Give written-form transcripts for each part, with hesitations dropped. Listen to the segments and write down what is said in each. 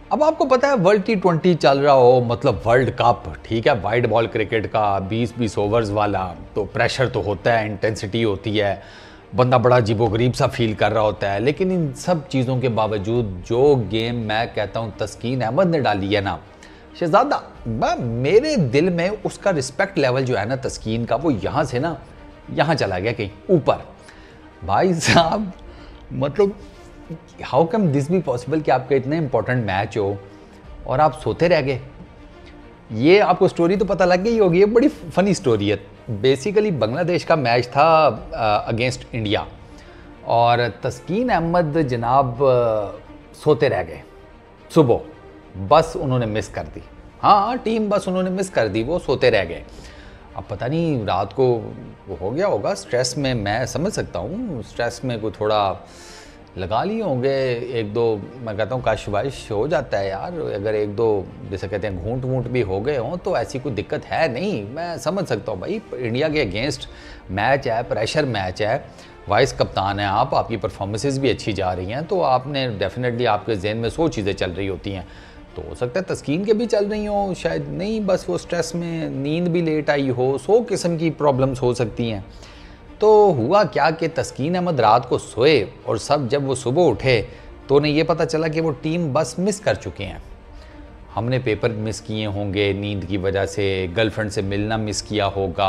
अब आपको पता है वर्ल्ड T20 चल रहा हो, मतलब वर्ल्ड कप, ठीक है, वाइड बॉल क्रिकेट का 20-20 ओवर्स वाला, तो प्रेशर तो होता है, इंटेंसिटी होती है, बंदा बड़ा अजीबोगरीब सा फील कर रहा होता है। लेकिन इन सब चीज़ों के बावजूद जो गेम मैं कहता हूँ तस्कीन अहमद ने डाली है ना शहजादा, मेरे दिल में उसका रिस्पेक्ट लेवल जो है ना तस्कीन का, वो यहाँ से ना यहाँ चला गया कहीं ऊपर। भाई साहब, मतलब how came this be possible कि आपका इतना इंपॉर्टेंट मैच हो और आप सोते रह गए। ये आपको स्टोरी तो पता लग गई होगी, ये बड़ी फनी स्टोरी है। बेसिकली बांग्लादेश का मैच था अगेंस्ट इंडिया, और तस्कीन अहमद जनाब सोते रह गए सुबह, बस उन्होंने मिस कर दी। हाँ, टीम बस उन्होंने मिस कर दी, वो सोते रह गए। अब पता नहीं रात को वो हो गया होगा स्ट्रेस में, मैं समझ सकता हूँ स्ट्रेस में कोई थोड़ा लगा लिए होंगे एक दो। मैं कहता हूँ काश वाश हो जाता है यार, अगर एक दो जैसे कहते हैं घूंट वूंट भी हो गए हों तो ऐसी कोई दिक्कत है नहीं, मैं समझ सकता हूँ। भाई इंडिया के अगेंस्ट मैच है, प्रेशर मैच है, वाइस कप्तान है आप, आपकी परफॉर्मेंसेज भी अच्छी जा रही हैं, तो आपने डेफिनेटली आपके जहन में 100 चीज़ें चल रही होती हैं। तो हो सकता है तस्कीन के भी चल रही हो, शायद नहीं, बस वो स्ट्रेस में नींद भी लेट आई हो, 100 किस्म की प्रॉब्लम्स हो सकती हैं। तो हुआ क्या कि तस्कीन अहमद रात को सोए और सब जब वो सुबह उठे तो उन्हें ये पता चला कि वो टीम बस मिस कर चुके हैं। हमने पेपर मिस किए होंगे नींद की वजह से, गर्लफ्रेंड से मिलना मिस किया होगा,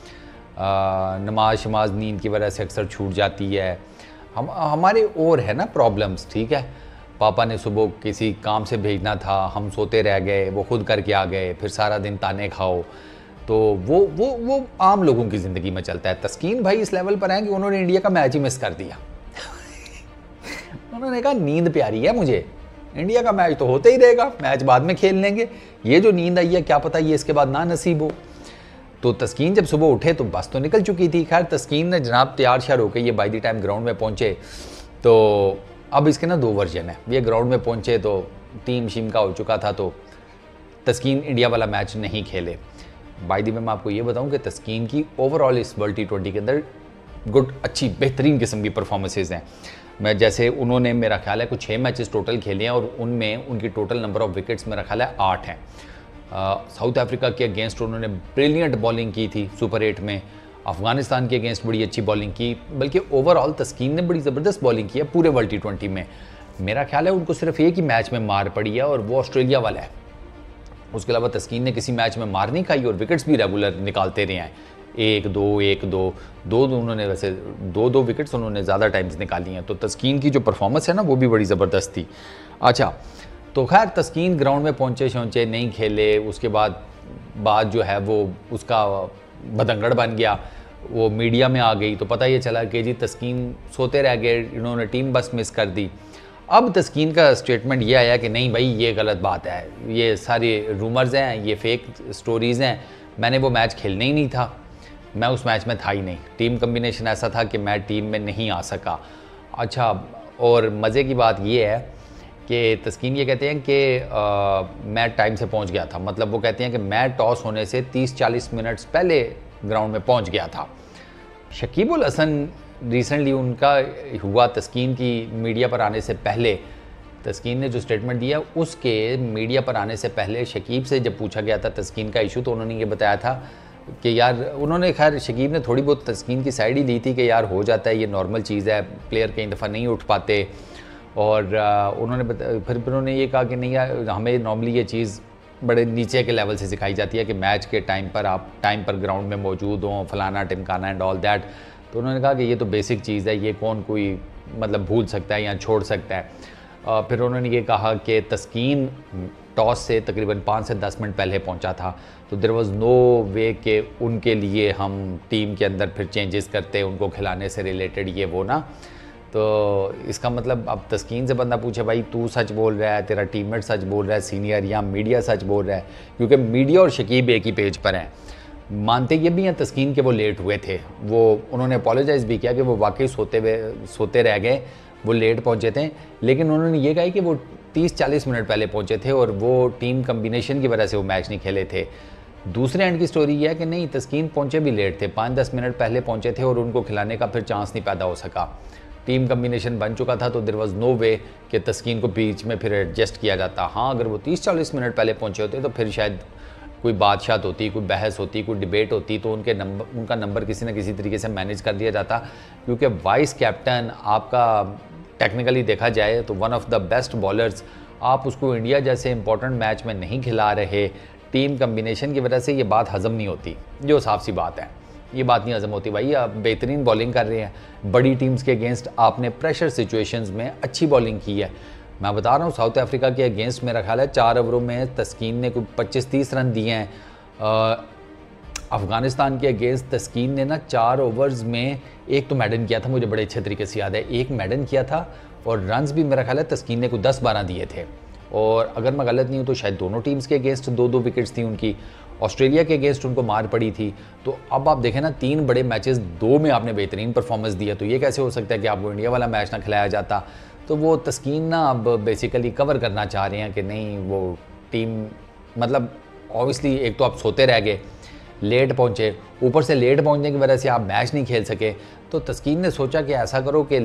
नमाज शमाज नींद की वजह से अक्सर छूट जाती है। हमारे और है ना प्रॉब्लम्स, ठीक है। पापा ने सुबह किसी काम से भेजना था, हम सोते रह गए, वो खुद करके आ गए, फिर सारा दिन ताने खाओ। तो वो आम लोगों की ज़िंदगी में चलता है। तस्कीन भाई इस लेवल पर हैं कि उन्होंने इंडिया का मैच ही मिस कर दिया। उन्होंने कहा नींद प्यारी है मुझे, इंडिया का मैच तो होते ही रहेगा, मैच बाद में खेल लेंगे, ये जो नींद आई है क्या पता ये इसके बाद ना नसीब हो। तो तस्कीन जब सुबह उठे तो बस तो निकल चुकी थी। खैर तस्कीन ने जनाब तैयार श्यार होकर ये बाई द टाइम ग्राउंड में पहुँचे, तो अब इसके ना 2 वर्जन है। ये ग्राउंड में पहुँचे तो टीम शीम का हो चुका था, तो तस्कीन इंडिया वाला मैच नहीं खेले। बाय द वे मैं आपको ये बताऊं कि तस्कीन की ओवरऑल इस वर्ल्ड T20 के अंदर गुड, अच्छी, बेहतरीन किस्म की परफॉर्मेंसेज हैं। मैं जैसे उन्होंने मेरा ख्याल है कुछ 6 मैचेस टोटल खेले हैं और उनमें उनकी टोटल नंबर ऑफ विकेट्स मेरा ख्याल है 8 हैं। साउथ अफ्रीका के अगेंस्ट उन्होंने ब्रिलियंट बॉलिंग की थी सुपर 8 में, अफगानिस्तान के अगेंस्ट बड़ी अच्छी बॉलिंग की, बल्कि ओवरऑल तस्कीन ने बड़ी ज़बरदस्त बॉलिंग की है पूरे वर्ल्ड T20 में। मेरा ख्याल है उनको सिर्फ एक ही मैच में मार पड़ी है और वो ऑस्ट्रेलिया वाला है। उसके अलावा तस्कीन ने किसी मैच में मार नहीं खाई और विकेट्स भी रेगुलर निकालते रहे हैं, 1-2 उन्होंने वैसे 2 विकेट्स उन्होंने ज़्यादा टाइम्स निकाली हैं। तो तस्कीन की जो परफॉर्मेंस है ना वो भी बड़ी ज़बरदस्त थी। अच्छा, तो खैर तस्कीन ग्राउंड में पहुँचे शौचे नहीं खेले, उसके बाद बात जो है वो उसका बदंगड़ बन गया, वो मीडिया में आ गई, तो पता ये चला कि जी तस्कीन सोते रह गए, इन्होंने टीम बस मिस कर दी। अब तस्कीन का स्टेटमेंट ये आया कि नहीं भाई ये गलत बात है, ये सारी रूमर्स हैं, ये फेक स्टोरीज़ हैं, मैंने वो मैच खेलना ही नहीं था, मैं उस मैच में था ही नहीं, टीम कम्बिनेशन ऐसा था कि मैं टीम में नहीं आ सका। अच्छा, और मज़े की बात ये है कि तस्कीन ये कहते हैं कि मैं टाइम से पहुंच गया था, मतलब वो कहते हैं कि मैं टॉस होने से 30-40 मिनट्स पहले ग्राउंड में पहुंच गया था। शकीब उल हसन रिसेंटली उनका हुआ तस्कीन की मीडिया पर आने से पहले, तस्कीन ने जो स्टेटमेंट दिया उसके मीडिया पर आने से पहले शकीब से जब पूछा गया था तस्कीन का इशू, तो उन्होंने ये बताया था कि यार, उन्होंने खैर शकीब ने थोड़ी बहुत तस्कीन की साइड ही ली थी कि यार हो जाता है, ये नॉर्मल चीज़ है, प्लेयर कई दफ़ा नहीं उठ पाते। और उन्होंने फिर उन्होंने ये कहा कि नहीं यार, हमें नॉर्मली ये चीज़ बड़े नीचे के लेवल से सिखाई जाती है कि मैच के टाइम पर आप टाइम पर ग्राउंड में मौजूद हों, फलाना टिमकाना एंड ऑल दैट। तो उन्होंने कहा कि ये तो बेसिक चीज़ है, ये कौन कोई मतलब भूल सकता है या छोड़ सकता है। फिर उन्होंने ये कहा कि तस्कीन टॉस से तकरीबन 5 से 10 मिनट पहले पहुंचा था, तो देयर वाज नो वे कि उनके लिए हम टीम के अंदर फिर चेंजेस करते उनको खिलाने से रिलेटेड ये वो ना। तो इसका मतलब अब तस्कीन से बंदा पूछे भाई तू सच बोल रहा है, तेरा टीममेट सच बोल रहा है सीनियर, या मीडिया सच बोल रहा है, क्योंकि मीडिया और शकीब एक ही पेज पर हैं। मानते ये भी हैं तस्कीन के वो लेट हुए थे, वो उन्होंने अपोलोजाइज़ भी किया कि वो वाकई सोते रह गए, वो लेट पहुंचे थे, लेकिन उन्होंने ये कहा कि वो 30-40 मिनट पहले पहुंचे थे और वो टीम कम्बिनेशन की वजह से वो मैच नहीं खेले थे। दूसरे एंड की स्टोरी यह है कि नहीं, तस्कीन पहुंचे भी लेट थे, 5-10 मिनट पहले पहुंचे थे और उनको खिलाने का फिर चांस नहीं पैदा हो सका। टीम कम्बिनेशन बन चुका था, तो देयर वाज नो वे कि तस्कीन को बीच में फिर एडजस्ट किया जाता। हाँ, अगर वो 30-40 मिनट पहले पहुंचे होते तो फिर शायद कोई बातशात होती, कोई बहस होती, कोई डिबेट होती, तो उनका नंबर किसी न किसी तरीके से मैनेज कर दिया जाता, क्योंकि वाइस कैप्टन आपका टेक्निकली देखा जाए तो one of the best bowlers, आप उसको इंडिया जैसे इंपॉर्टेंट मैच में नहीं खिला रहे, टीम कम्बिनेशन की वजह से ये बात हज़म नहीं होती, जो साफ सी बात है। ये बात नहीं हज़म होती भाई। आप बेहतरीन बॉलिंग कर रहे हैं, बड़ी टीम्स के अगेंस्ट आपने प्रेशर सिचुएशंस में अच्छी बॉलिंग की है। मैं बता रहा हूँ, साउथ अफ्रीका के अगेंस्ट मेरा ख्याल है 4 ओवरों में तस्कीन ने कोई 25-30 रन दिए हैं। अफ़गानिस्तान के अगेंस्ट तस्कीन ने ना 4 ओवर्स में एक तो मैडन किया था, मुझे बड़े अच्छे तरीके से याद है, एक मैडन किया था, और रन्स भी मेरा ख्याल है तस्कीन ने कोई 10-12 दिए थे। और अगर मैं गलत नहीं हूँ तो शायद दोनों टीम्स के अगेंस्ट 2-2 विकेट्स थी उनकी। ऑस्ट्रेलिया के अगेंस्ट उनको मार पड़ी थी। तो अब आप देखें ना, 3 बड़े मैचेस 2 में आपने बेहतरीन परफॉर्मेंस दिया, तो ये कैसे हो सकता है कि आपको इंडिया वाला मैच ना खिलाया जाता। तो वो तस्कीन ना अब बेसिकली कवर करना चाह रहे हैं कि नहीं, वो टीम मतलब ऑब्वियसली एक तो आप सोते रह गए, लेट पहुँचे, ऊपर से लेट पहुँचने की वजह से आप मैच नहीं खेल सके। तो तस्कीन ने सोचा कि ऐसा करो कि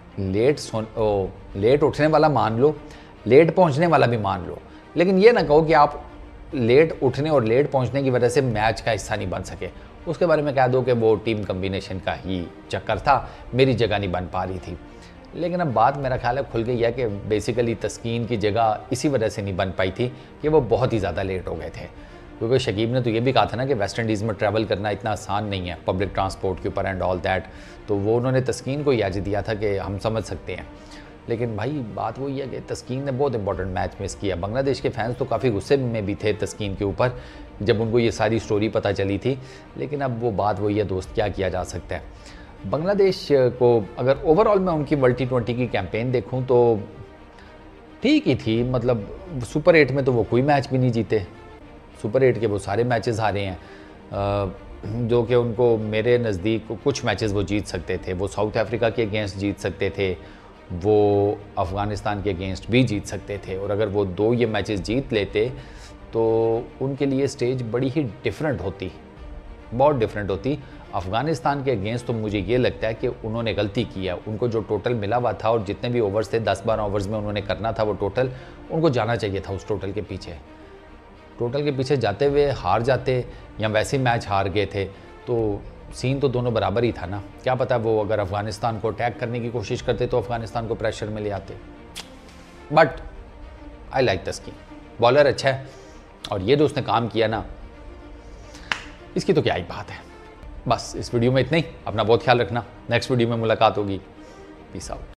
लेट उठने वाला मान लो, लेट पहुंचने वाला भी मान लो, लेकिन ये ना कहो कि आप लेट उठने और लेट पहुंचने की वजह से मैच का हिस्सा नहीं बन सके। उसके बारे में कह दो कि वो टीम कम्बिनेशन का ही चक्कर था, मेरी जगह नहीं बन पा रही थी। लेकिन अब बात मेरा ख्याल है खुल गई है कि बेसिकली तस्कीन की जगह इसी वजह से नहीं बन पाई थी कि वो बहुत ही ज़्यादा लेट हो गए थे। क्योंकि शकीब ने तो ये भी कहा था ना कि वेस्ट इंडीज़ में ट्रैवल करना इतना आसान नहीं है पब्लिक ट्रांसपोर्ट के ऊपर एंड ऑल दैट, तो वो उन्होंने तस्कीन को याद दिया था कि हम समझ सकते हैं। लेकिन भाई बात वही है कि तस्कीन ने बहुत इंपॉर्टेंट मैच मिस किया। बांग्लादेश के फैंस तो काफ़ी गुस्से में भी थे तस्कीन के ऊपर जब उनको ये सारी स्टोरी पता चली थी, लेकिन अब वो बात वही है दोस्त, क्या किया जा सकता है। बांग्लादेश को अगर ओवरऑल मैं उनकी वर्ल्ड T20 की कैंपेन देखूं तो ठीक ही थी, मतलब सुपर 8 में तो वो कोई मैच भी नहीं जीते, सुपर 8 के वो सारे मैचेस हारे हैं, जो कि उनको मेरे नज़दीक कुछ मैचेस वो जीत सकते थे। वो साउथ अफ्रीका के अगेंस्ट जीत सकते थे, वो अफ़गानिस्तान के अगेंस्ट भी जीत सकते थे, और अगर वो 2 ये मैचेस जीत लेते तो उनके लिए स्टेज बड़ी ही डिफरेंट होती, बहुत डिफरेंट होती। अफ़गानिस्तान के अगेंस्ट तो मुझे ये लगता है कि उन्होंने गलती की है। उनको जो टोटल मिला हुआ था और जितने भी ओवर्स थे 10-12 ओवर्स में उन्होंने करना था वो टोटल, उनको जाना चाहिए था उस टोटल के पीछे। टोटल के पीछे जाते हुए हार जाते या वैसे मैच हार गए थे तो सीन तो दोनों बराबर ही था ना। क्या पता वो अगर अफ़गानिस्तान को अटैक करने की कोशिश करते तो अफ़गानिस्तान को प्रेशर में ले आते। But I like Taskin, bowler अच्छा है, और ये जो उसने काम किया ना, इसकी तो क्या ही बात है। बस इस वीडियो में इतना ही। अपना बहुत ख्याल रखना, नेक्स्ट वीडियो में मुलाकात होगी। Peace out.